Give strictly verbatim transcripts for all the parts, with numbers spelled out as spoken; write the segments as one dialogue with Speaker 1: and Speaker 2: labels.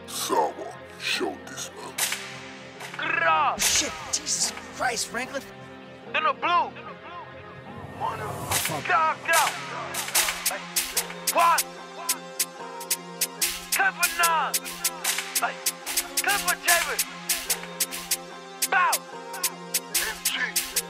Speaker 1: Sawa, show this man.
Speaker 2: Shit, Jesus Christ, Franklin.
Speaker 3: ThunderBklu. MUNNA. Get out, get out. Like, what? Cut for none. Like, cut for David. Bow.
Speaker 1: M G.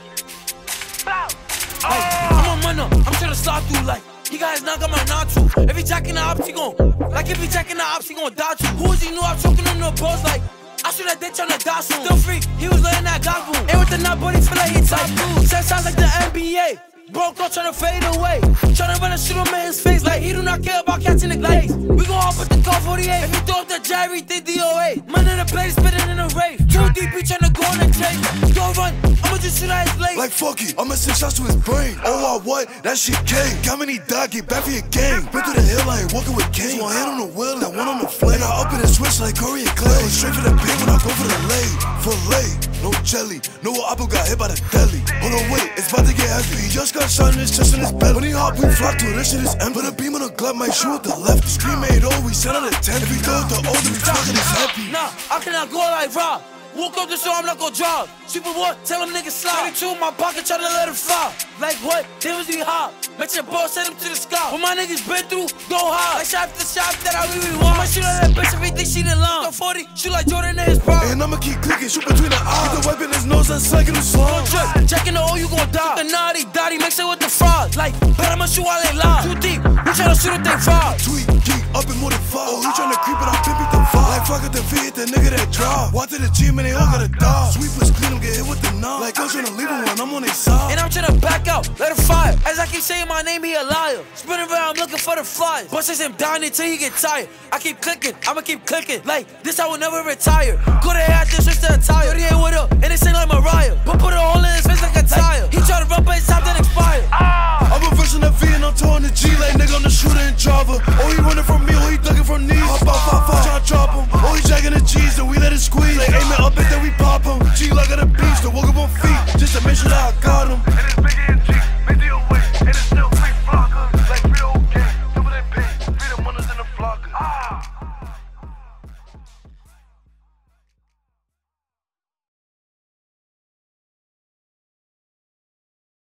Speaker 3: Bow.
Speaker 2: Like, I'm on MUNNA, I'm tryna slide through like you guys not got my not to. If he jacking the ops, he gon' like if he jacking the ops, he gon' dodge you. Who is he knew I'm choking on the post like I shoot that bitch on the dot soon. Still free, he was letting that Glock boom. And with the nut body feel like he top two. That sounds like the N B A. Broke out tryna fade away. Tryna run a shoot him in his face like he do not care about catching the glaze. We gon' hop with the car forty-eight. If he throw up the Jerry, think D O A. MUNNA in the place, spitting in the rave. Too deep, he tryna go on the chase. Go run, I'ma just shoot at his leg.
Speaker 4: Like fuck it, I'ma send shots to his brain. Oh, I what? That shit gang. Got many die, get back for your gang. Been through the hill, I ain't walking with Kane. One hand on the wheel and one on the flame. And I up in the switch like Curry and Clay. Straight for the pin when I go for the lay. Filet, no jelly. No apple got hit by the deli. Hold on, wait, it's about to get heavy. He just got shot in his chest and his belly. When he hop, we flock to it, this shit is empty. Put a beam on the glove, might shoot with the left. The screen made over, we sent out a ten. If he throw it the old, then we talking his happy.
Speaker 2: Nah, I cannot go like Rob. Woke up the show, I'm not gon' drop. Super what? Tell them niggas slide. thirty-two in my pocket, tryna let it fly. Like what? They was he hot. Met your boss, send him to the sky. What my niggas been through, go high. Like shot after shot, that I really want. I shoot at that bitch if he think she the line. Go forty, shoot like Jordan in his prime.
Speaker 4: And I'ma keep clicking, shoot between the eyes. Get the weapon in his nose and sucking him slow.
Speaker 2: Check, checking the O, you gon' die. The naughty, dotty, mix it with the frogs. Like, but I'ma shoot while they lie. Too deep, you tryna shoot if they fall.
Speaker 4: Tweet, geek, up in more than five. Oh, he tryna creep it, I'm pimping the vibe. Like fuck at the V, hit the nigga that drive. Walk to the gym and they all gotta die. Sweepers clean him, get hit with the knife. Like I'm tryna leave him when I'm on their side.
Speaker 2: And I'm tryna back out, let it fire. As I keep saying my name, he a liar. Spinning around, I'm looking for the fly. Busters him down until he get tired. I keep clicking, I'ma keep clicking. Like this, I will never retire. Go to head, just switch the attire. thirty-eight with up, and it sing like Mariah. But put a hole in his face like a tire. He try to run, but his time done expire.
Speaker 4: I'm reversing the V and I'm towing the G like nigga, I'm the shooter and driver. Oh, he running from me, oh, he ducking from knees. Hop out, five, five, tryna drop him. Oh, he jacking the G's, so we let it squeeze. Like aiming up it, then we pop him. G like at the beach, so woke up on feet, just to make sure that I got